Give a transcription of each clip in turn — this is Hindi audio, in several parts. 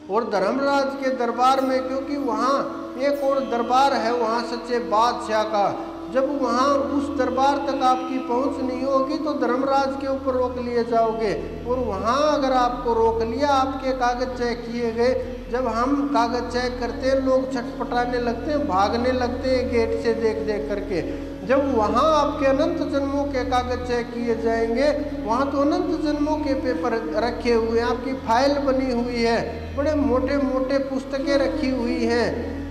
और धर्मराज के दरबार में, क्योंकि वहाँ एक और दरबार है वहाँ सच्चे बादशाह का, जब वहाँ उस दरबार तक आपकी पहुँच नहीं होगी तो धर्मराज के ऊपर रोक लिए जाओगे। और वहाँ अगर आपको रोक लिया, आपके कागज चेक किए गए, जब हम कागज चेक करते हैं लोग छटपटाने लगते हैं, भागने लगते हैं गेट से देख देख करके। जब वहाँ आपके अनंत जन्मों के कागज चेक किए जाएंगे, वहाँ तो अनंत जन्मों के पेपर रखे हुए हैं, आपकी फाइल बनी हुई है, बड़े मोटे मोटे पुस्तकें रखी हुई हैं,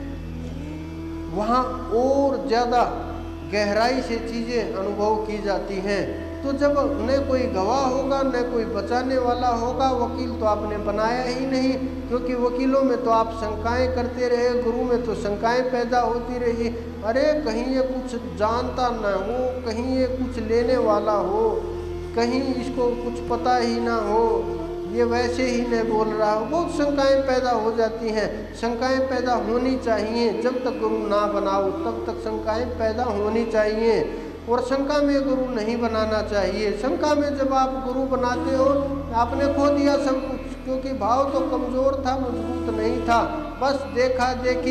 वहाँ और ज़्यादा गहराई से चीज़ें अनुभव की जाती हैं। तो जब न कोई गवाह होगा न कोई बचाने वाला होगा, वकील तो आपने बनाया ही नहीं, क्योंकि वकीलों में तो आप शंकाएं करते रहे, गुरु में तो शंकाएं पैदा होती रही, अरे कहीं ये कुछ जानता न हो, कहीं ये कुछ लेने वाला हो, कहीं इसको कुछ पता ही ना हो, ये वैसे ही नहीं बोल रहा हो, बहुत शंकाएं पैदा हो जाती हैं। शंकाएं पैदा होनी चाहिए, जब तक गुरु ना बनाओ तब तक शंकाएं पैदा होनी चाहिए, और शंका में गुरु नहीं बनाना चाहिए। शंका में जब आप गुरु बनाते हो आपने खो दिया सब कुछ, क्योंकि भाव तो कमज़ोर था, मजबूत नहीं था, बस देखा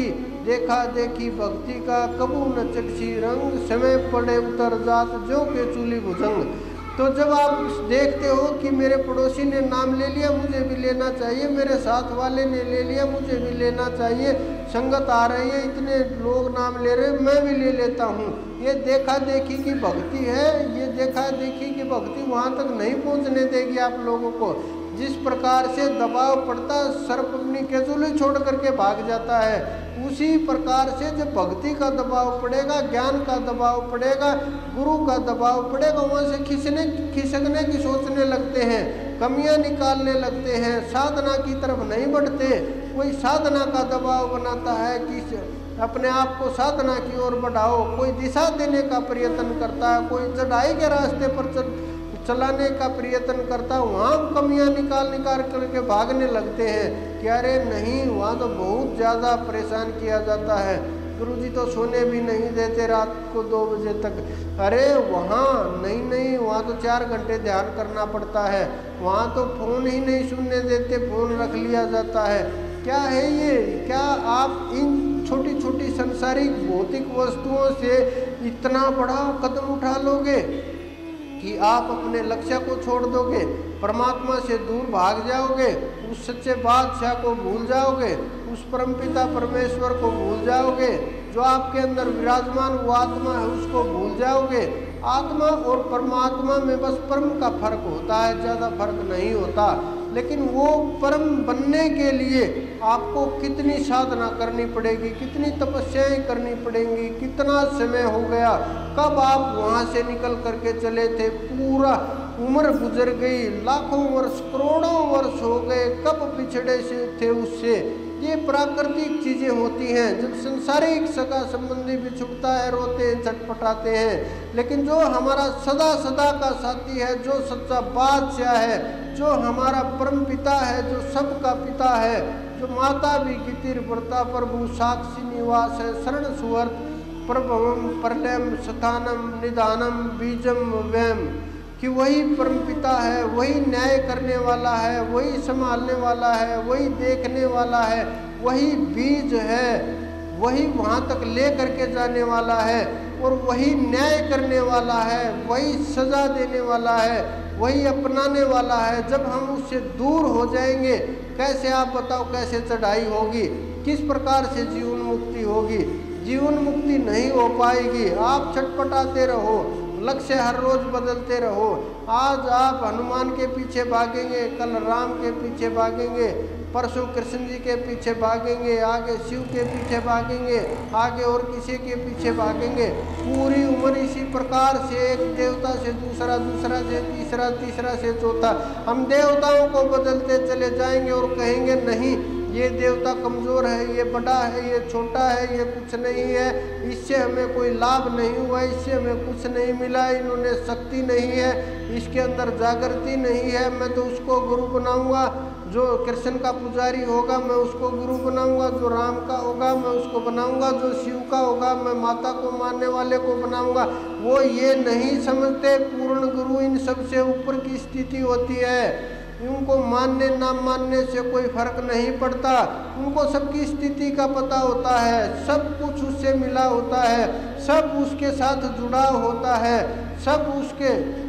देखी भक्ति का कबू न चक्षी रंग, समय पड़े उतर जात जो के चूली भुजंग। तो जब आप देखते हो कि मेरे पड़ोसी ने नाम ले लिया, मुझे भी लेना चाहिए, मेरे साथ वाले ने ले लिया, मुझे भी लेना चाहिए, संगत आ रही है, इतने लोग नाम ले रहे हैं, मैं भी ले लेता हूँ, ये देखा देखी की भक्ति है। ये देखा देखी की भक्ति वहाँ तक नहीं पहुँचने देगी आप लोगों को। जिस प्रकार से दबाव पड़ता, सर्प अपनी केचुली छोड़ करके भाग जाता है, उसी प्रकार से जब भक्ति का दबाव पड़ेगा, ज्ञान का दबाव पड़ेगा, गुरु का दबाव पड़ेगा, वहाँ से खिसकने की सोचने लगते हैं, कमियां निकालने लगते हैं, साधना की तरफ नहीं बढ़ते। कोई साधना का दबाव बनाता है कि अपने आप को साधना की ओर बढ़ाओ, कोई दिशा देने का प्रयत्न करता है, कोई चढ़ाई के रास्ते पर चलाने का प्रयत्न करता है, वहाँ हम कमियाँ निकाल करके भागने लगते हैं कि अरे नहीं, वहाँ तो बहुत ज़्यादा परेशान किया जाता है, गुरुजी तो सोने भी नहीं देते रात को 2 बजे तक। अरे वहाँ नहीं, वहाँ तो 4 घंटे ध्यान करना पड़ता है, वहाँ तो फ़ोन ही नहीं सुनने देते, फ़ोन रख लिया जाता है। क्या है ये? क्या आप इन छोटी छोटी संसारिक भौतिक वस्तुओं से इतना बड़ा कदम उठा लोगे कि आप अपने लक्ष्य को छोड़ दोगे, परमात्मा से दूर भाग जाओगे, उस सच्चे बादशाह को भूल जाओगे, उस परमपिता परमेश्वर को भूल जाओगे, जो आपके अंदर विराजमान वो आत्मा है उसको भूल जाओगे। आत्मा और परमात्मा में बस परम का फर्क होता है, ज़्यादा फर्क नहीं होता। लेकिन वो परम बनने के लिए आपको कितनी साधना करनी पड़ेगी, कितनी तपस्याएं करनी पड़ेंगी, कितना समय हो गया, कब आप वहाँ से निकल करके चले थे, पूरा उम्र गुजर गई, लाखों वर्ष करोड़ों वर्ष हो गए, कब पिछड़े से थे उससे। ये प्राकृतिक चीज़ें होती हैं। जब संसारिक सगा संबंधी बिछुड़ता है, रोते हैं, छटपटाते हैं, लेकिन जो हमारा सदा सदा का साथी है, जो सच्चा बादशाह है, जो हमारा परम पिता है, जो सबका पिता है, जो माता भी गितिर व्रता प्रभु साक्षी निवास है, शरण सुवर्त प्रभवम प्रलयम स्थानम निदानम बीजम व्यम, कि वही परमपिता है, वही न्याय करने वाला है, वही संभालने वाला है, वही देखने वाला है, वही बीज है, वही वहाँ तक ले करके जाने वाला है, और वही न्याय करने वाला है, वही सजा देने वाला है, वही अपनाने वाला है। जब हम उससे दूर हो जाएंगे, कैसे आप बताओ कैसे चढ़ाई होगी, किस प्रकार से जीवन मुक्ति होगी? जीवन मुक्ति नहीं हो पाएगी। आप छटपटाते रहो, लक्ष्य हर रोज बदलते रहो। आज आप हनुमान के पीछे भागेंगे, कल राम के पीछे भागेंगे, परसों कृष्ण जी के पीछे भागेंगे, आगे शिव के पीछे भागेंगे, आगे और किसी के पीछे भागेंगे। पूरी उम्र इसी प्रकार से एक देवता से दूसरा, दूसरा से तीसरा, तीसरा से चौथा, हम देवताओं को बदलते चले जाएंगे और कहेंगे नहीं ये देवता कमज़ोर है, ये बड़ा है, ये छोटा है, ये कुछ नहीं है, इससे हमें कोई लाभ नहीं हुआ, इससे हमें कुछ नहीं मिला, इन्होंने शक्ति नहीं है, इसके अंदर जागृति नहीं है, मैं तो उसको गुरु बनाऊंगा। जो कृष्ण का पुजारी होगा मैं उसको गुरु बनाऊंगा, जो राम का होगा मैं उसको बनाऊंगा, जो शिव का होगा मैं माता को मानने वाले को बनाऊंगा। वो ये नहीं समझते पूर्ण गुरु इन सबसे ऊपर की स्थिति होती है। उनको मानने ना मानने से कोई फर्क नहीं पड़ता, उनको सबकी स्थिति का पता होता है, सब कुछ उससे मिला होता है, सब उसके साथ जुड़ा होता है, सब उसके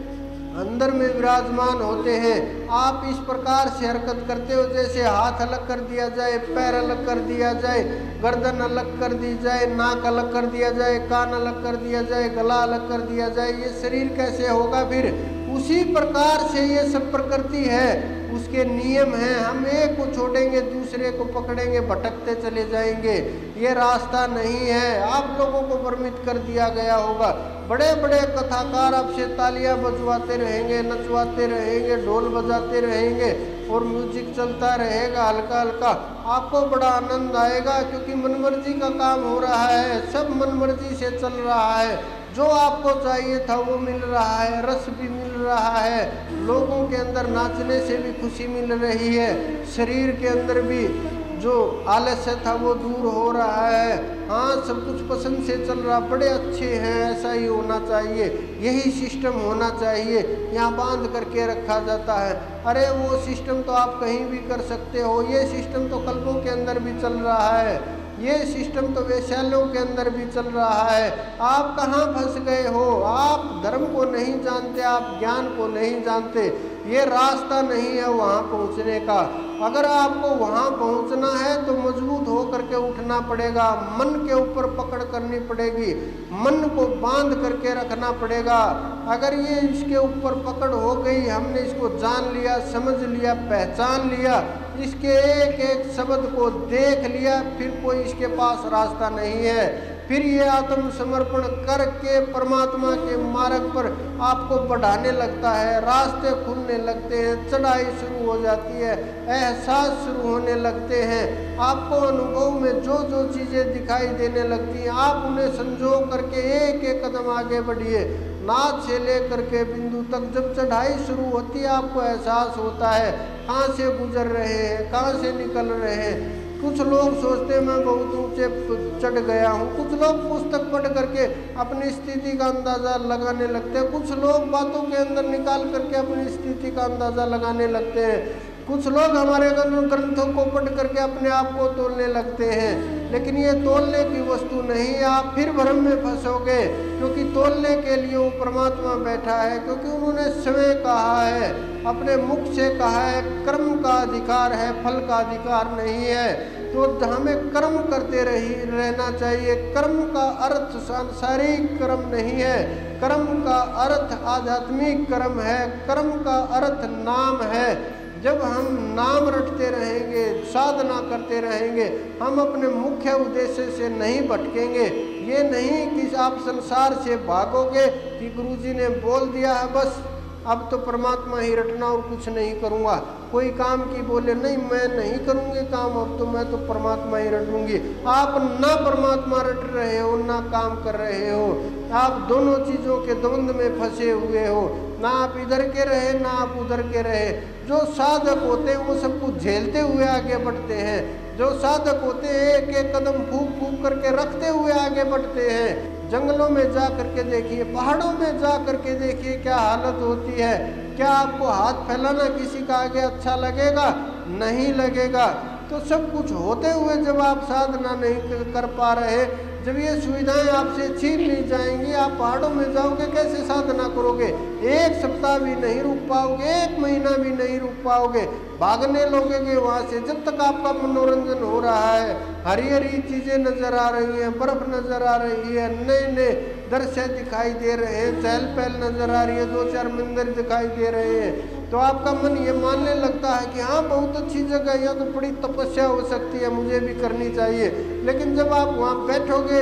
अंदर में विराजमान होते हैं। आप इस प्रकार से हरकत करते हो जैसे हाथ अलग कर दिया जाए, पैर अलग कर दिया जाए, गर्दन अलग कर दी जाए, नाक अलग कर दिया जाए, कान अलग कर दिया जाए, गला अलग कर दिया जाए, ये शरीर कैसे होगा? फिर उसी प्रकार से ये सब प्रकृति है, उसके नियम हैं। हम एक को छोड़ेंगे दूसरे को पकड़ेंगे, भटकते चले जाएंगे। ये रास्ता नहीं है, आप लोगों को भ्रमित कर दिया गया होगा। बड़े बड़े कथाकार आपसे तालियां बजवाते रहेंगे, नचवाते रहेंगे, ढोल बजाते रहेंगे और म्यूजिक चलता रहेगा हल्का हल्का, आपको बड़ा आनंद आएगा क्योंकि मनमर्जी का काम हो रहा है, सब मनमर्जी से चल रहा है। जो आपको चाहिए था वो मिल रहा है, रस भी मिल रहा है, लोगों के अंदर नाचने से भी खुशी मिल रही है, शरीर के अंदर भी जो आलस्य था वो दूर हो रहा है। हाँ, सब कुछ पसंद से चल रहा, बड़े अच्छे हैं, ऐसा ही होना चाहिए, यही सिस्टम होना चाहिए, यहाँ बांध करके रखा जाता है। अरे वो सिस्टम तो आप कहीं भी कर सकते हो, ये सिस्टम तो कल्पों के अंदर भी चल रहा है, ये सिस्टम तो वैशाल्यों के अंदर भी चल रहा है। आप कहाँ फंस गए हो? आप धर्म को नहीं जानते, आप ज्ञान को नहीं जानते, ये रास्ता नहीं है वहाँ पहुँचने का। अगर आपको वहाँ पहुँचना है तो मजबूत हो करके उठना पड़ेगा, मन के ऊपर पकड़ करनी पड़ेगी, मन को बांध करके रखना पड़ेगा। अगर ये इसके ऊपर पकड़ हो गई, हमने इसको जान लिया, समझ लिया, पहचान लिया, इसके एक एक शब्द को देख लिया, फिर कोई इसके पास रास्ता नहीं है। फिर ये आत्मसमर्पण करके परमात्मा के मार्ग पर आपको बढ़ाने लगता है, रास्ते खुलने लगते हैं, चढ़ाई शुरू हो जाती है, एहसास शुरू होने लगते हैं, आपको अनुभव में जो जो चीज़ें दिखाई देने लगती हैं, आप उन्हें संजो करके एक एक कदम आगे बढ़िए। नाद से लेकर के बिंदु तक जब चढ़ाई शुरू होती है, आपको एहसास होता है कहाँ से गुजर रहे हैं, कहाँ से निकल रहे हैं। कुछ लोग सोचते हैं मैं बहुत ऊंचे चढ़ गया हूँ, कुछ लोग पुस्तक पढ़ करके अपनी स्थिति का अंदाज़ा लगाने लगते हैं, कुछ लोग बातों के अंदर निकाल करके अपनी स्थिति का अंदाज़ा लगाने लगते हैं, कुछ लोग हमारे ग्रंथों को पढ़ करके अपने आप को तोलने लगते हैं। लेकिन ये तोलने की वस्तु नहीं है, आप फिर भ्रम में फंसोगे, क्योंकि तोलने के लिए वो परमात्मा बैठा है, क्योंकि उन्होंने स्वयं कहा है, अपने मुख से कहा है, कर्म का अधिकार है, फल का अधिकार नहीं है। तो हमें कर्म करते रहना चाहिए। कर्म का अर्थ सांसारिक कर्म नहीं है, कर्म का अर्थ आध्यात्मिक कर्म है, कर्म का अर्थ नाम है। जब हम नाम रटते रहेंगे, साधना करते रहेंगे, हम अपने मुख्य उद्देश्य से नहीं भटकेंगे। ये नहीं कि आप संसार से भागोगे कि गुरुजी ने बोल दिया है बस अब तो परमात्मा ही रटना और कुछ नहीं करूँगा, कोई काम की बोले नहीं मैं नहीं करूँगी काम, अब तो मैं तो परमात्मा ही रटूँगी। आप ना परमात्मा रट रहे हो ना काम कर रहे हो, आप दोनों चीज़ों के द्वंद्व में फंसे हुए हो, ना आप इधर के रहे ना आप उधर के रहे। जो साधक होते हैं वो सब कुछ झेलते हुए आगे बढ़ते हैं, जो साधक होते हैं एक एक कदम फूक फूक करके रखते हुए आगे बढ़ते हैं। जंगलों में जा करके देखिए, पहाड़ों में जा करके देखिए क्या हालत होती है। क्या आपको हाथ फैलाना किसी का आगे अच्छा लगेगा? नहीं लगेगा। तो सब कुछ होते हुए जब आप साधना नहीं कर पा रहे, जब ये सुविधाएं आपसे छीन ली जाएंगी, आप पहाड़ों में जाओगे कैसे साधना करोगे? एक सप्ताह भी नहीं रुक पाओगे, एक महीना भी नहीं रुक पाओगे, भागने लगोगे वहाँ से। जब तक आपका मनोरंजन हो रहा है, हरी हरी चीज़ें नज़र आ रही हैं, बर्फ़ नज़र आ रही है, नए नए दृश्य दिखाई दे रहे हैं, चहल पहल नज़र आ रही है, दो चार मंदिर दिखाई दे रहे हैं, तो आपका मन ये मानने लगता है कि हाँ बहुत अच्छी जगह है, यहाँ तो बड़ी तपस्या हो सकती है, मुझे भी करनी चाहिए। लेकिन जब आप वहाँ बैठोगे,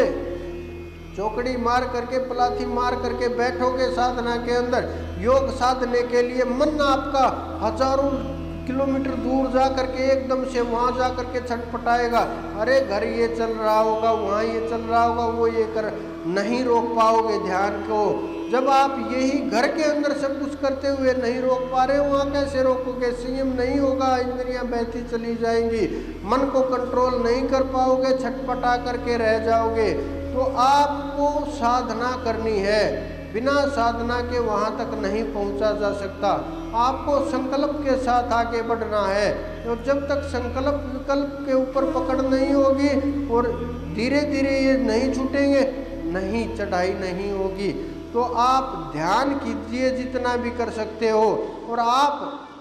चौकड़ी मार करके, पलाथी मार करके बैठोगे साधना के अंदर, योग साधने के लिए, मन आपका हजारों किलोमीटर दूर जा करके एकदम से वहाँ जा करके छटपटाएगा, अरे घर ये चल रहा होगा, वहाँ ये चल रहा होगा, वो ये कर, नहीं रोक पाओगे ध्यान को। जब आप यही घर के अंदर सब कुछ करते हुए नहीं रोक पा रहे, वहाँ कैसे रोकोगे? संयम नहीं होगा, इंद्रियां बहती चली जाएंगी, मन को कंट्रोल नहीं कर पाओगे, छटपटा करके रह जाओगे। तो आपको साधना करनी है, बिना साधना के वहाँ तक नहीं पहुँचा जा सकता। आपको संकल्प के साथ आगे बढ़ना है, और जब तक संकल्प विकल्प के ऊपर पकड़ नहीं होगी और धीरे धीरे ये नहीं छूटेंगे, नहीं चढ़ाई नहीं होगी। तो आप ध्यान कीजिए जितना भी कर सकते हो, और आप